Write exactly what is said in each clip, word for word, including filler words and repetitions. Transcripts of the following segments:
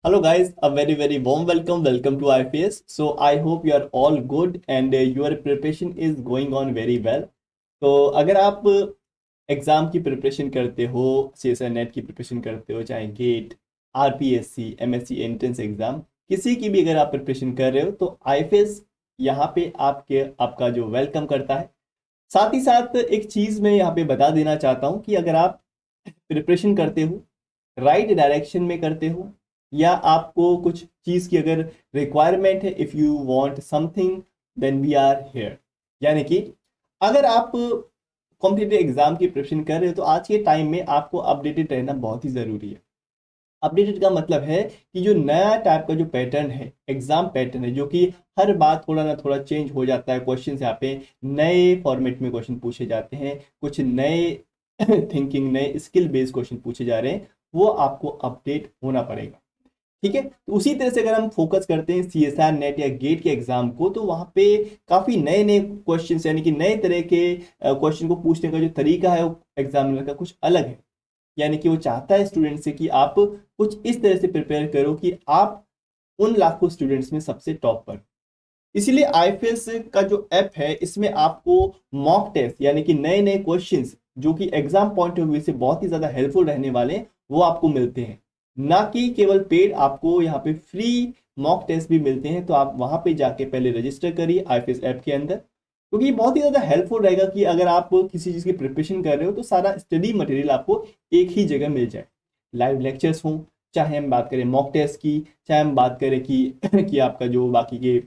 Hello guys, a very very warm welcome. Welcome to I F S. So I hope you are all good and uh, your preparation is going on very well. तो अगर आप exam की preparation करते हो, C S I NET की preparation करते हो, चाहे GATE, R P S C, M S C entrance exam, किसी की भी अगर आप प्रिपरेशन कर रहे हो तो आई एफ एस यहाँ पे आपके आपका जो वेलकम करता है। साथ ही साथ एक चीज़ मैं यहाँ पे बता देना चाहता हूँ कि अगर आप प्रिपरेशन करते हो, राइट डायरेक्शन में करते हो, या आपको कुछ चीज़ की अगर रिक्वायरमेंट है, if you want something then we are here. यानी कि अगर आप कॉम्पिटिटिव एग्जाम की प्रिपरेशन कर रहे हो तो आज के टाइम में आपको अपडेटेड रहना बहुत ही ज़रूरी है। अपडेटेड का मतलब है कि जो नया टाइप का जो पैटर्न है, एग्जाम पैटर्न है, जो कि हर बार थोड़ा ना थोड़ा चेंज हो जाता है। क्वेश्चन यहाँ पे नए फॉर्मेट में क्वेश्चन पूछे जाते हैं, कुछ नए थिंकिंग, नए स्किल बेस्ड क्वेश्चन पूछे जा रहे हैं, वो आपको अपडेट होना पड़ेगा। ठीक है, तो उसी तरह से अगर हम फोकस करते हैं सी एस आर नेट या गेट के एग्जाम को, तो वहाँ पे काफ़ी नए नए क्वेश्चन, यानी कि नए तरह के क्वेश्चन को पूछने का जो तरीका है वो एग्जामिनर का कुछ अलग है। यानी कि वो चाहता है स्टूडेंट से कि आप कुछ इस तरह से प्रिपेयर करो कि आप उन लाखों स्टूडेंट्स में सबसे टॉप पर। इसीलिए आई एफ एस का जो ऐप है, इसमें आपको मॉक टेस्ट यानी कि नए नए क्वेश्चंस जो कि एग्जाम पॉइंट ऑफ व्यू से बहुत ही ज़्यादा हेल्पफुल रहने वाले हैं, वो आपको मिलते हैं। ना कि केवल पेड, आपको यहाँ पे फ्री मॉक टेस्ट भी मिलते हैं। तो आप वहाँ पे जाके पहले रजिस्टर करिए आई एफ एस ऐप के अंदर, क्योंकि ये बहुत ही ज़्यादा हेल्पफुल रहेगा कि अगर आप किसी चीज़ की प्रिपरेशन कर रहे हो तो सारा स्टडी मटेरियल आपको एक ही जगह मिल जाए। लाइव लेक्चर्स हों, चाहे हम बात करें मॉक टेस्ट की, चाहे हम बात करें कि कि आपका जो बाकी के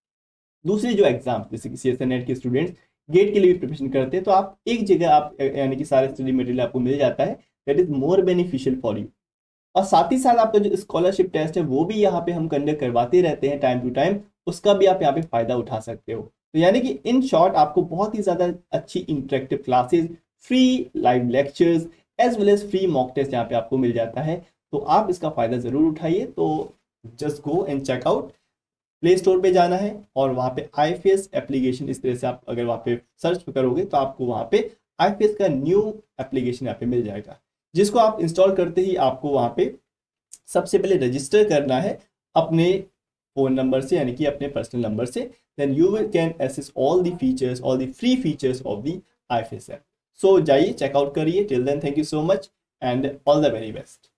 दूसरे जो एग्जाम जैसे कि सी एस आई नेट के स्टूडेंट्स गेट के लिए भी प्रिपरेशन करते हैं, तो आप एक जगह आप यानी कि सारे स्टडी मटेरियल आपको मिल जाता है। That is more beneficial for you. और साथ ही साथ आपका जो स्कॉलरशिप टेस्ट है वो भी यहाँ पे हम कंडक्ट करवाते रहते हैं टाइम टू टाइम, उसका भी आप यहाँ पे फायदा उठा सकते हो। तो यानी कि इन शॉर्ट आपको बहुत ही ज़्यादा अच्छी interactive classes, free live lectures as well as free mock test यहाँ पे आपको मिल जाता है। तो आप इसका फ़ायदा ज़रूर उठाइए। तो just go and check out, play store पे जाना है और वहाँ पे आई एफ एस एप्लीकेशन, इस तरह से आप अगर वहाँ पे सर्च करोगे तो आपको वहाँ पे आई एफ एस का न्यू एप्लीकेशन यहाँ पे मिल जाएगा, जिसको आप इंस्टॉल करते ही आपको वहाँ पे सबसे पहले रजिस्टर करना है अपने फ़ोन नंबर से, यानी कि अपने पर्सनल नंबर से। Then you will can access all the features, all the free features of the I F S app. So जाइए, चेकआउट करिए। Till then thank you so much and all the very best.